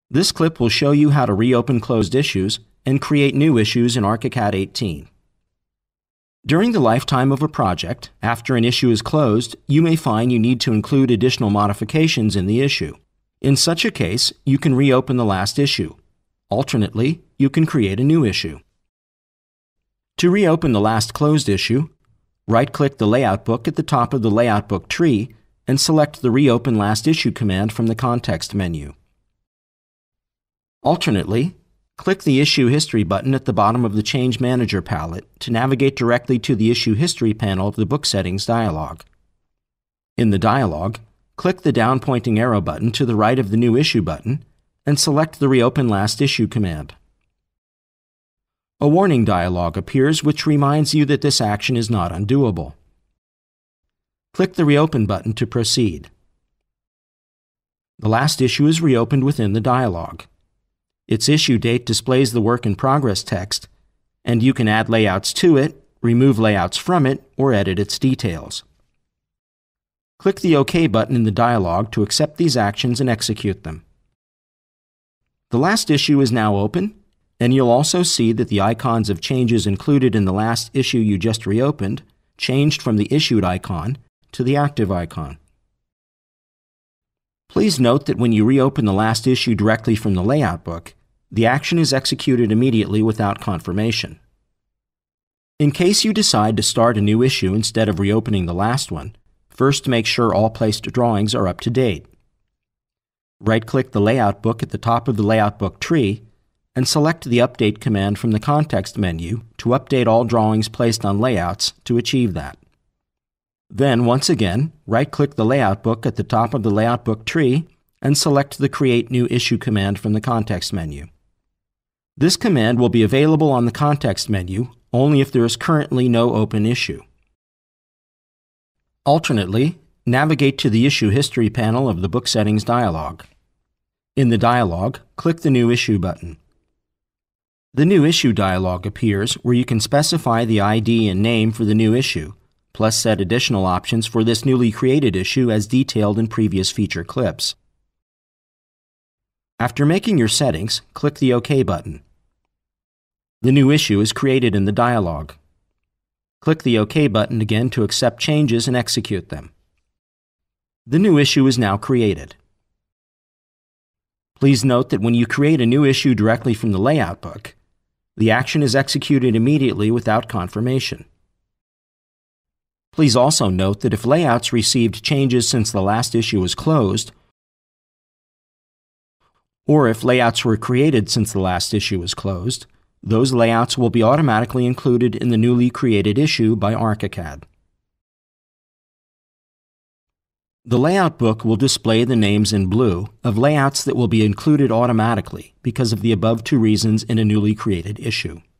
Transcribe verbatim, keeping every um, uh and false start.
This clip will show you how to reopen closed issues and create new issues in ArchiCAD eighteen. During the lifetime of a project, after an issue is closed, you may find you need to include additional modifications in the issue. In such a case, you can reopen the last issue. Alternately, you can create a new issue. To reopen the last closed issue, right-click the Layout book at the top of the Layout book tree and select the Reopen Last Issue command from the context menu. Alternately, click the Issue History button at the bottom of the Change Manager palette to navigate directly to the Issue History panel of the Book Settings dialog. In the dialog, click the down-pointing arrow button to the right of the New Issue button and select the Reopen Last Issue command. A warning dialog appears which reminds you that this action is not undoable. Click the Reopen button to proceed. The last issue is reopened within the dialog. Its issue date displays the Work in Progress text, and you can add layouts to it, remove layouts from it, or edit its details. Click the OK button in the dialog to accept these actions and execute them. The last issue is now open, and you'll also see that the icons of changes included in the last issue you just reopened changed from the Issued icon to the Active icon. Please note that when you reopen the last issue directly from the Layout book, the action is executed immediately without confirmation. In case you decide to start a new issue instead of reopening the last one, first make sure all placed drawings are up to date. Right-click the Layout book at the top of the Layout book tree and select the Update command from the context menu to update all drawings placed on layouts to achieve that. Then, once again, right-click the Layout book at the top of the Layout book tree and select the Create New Issue command from the context menu. This command will be available on the context menu only if there is currently no open issue. Alternately, navigate to the Issue History panel of the Book Settings dialog. In the dialog, click the New Issue button. The New Issue dialog appears where you can specify the I D and name for the new issue, plus set additional options for this newly created issue as detailed in previous feature clips. After making your settings, click the OK button. The new issue is created in the dialog. Click the OK button again to accept changes and execute them. The new issue is now created. Please note that when you create a new issue directly from the Layout book, the action is executed immediately without confirmation. Please also note that if layouts received changes since the last issue was closed, or if layouts were created since the last issue was closed, those layouts will be automatically included in the newly created issue by ArchiCAD. The Layout book will display the names in blue of layouts that will be included automatically because of the above two reasons in a newly created issue.